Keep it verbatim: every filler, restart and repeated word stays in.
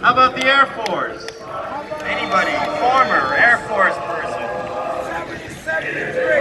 How about the Air Force? Anybody? Former Air Force person?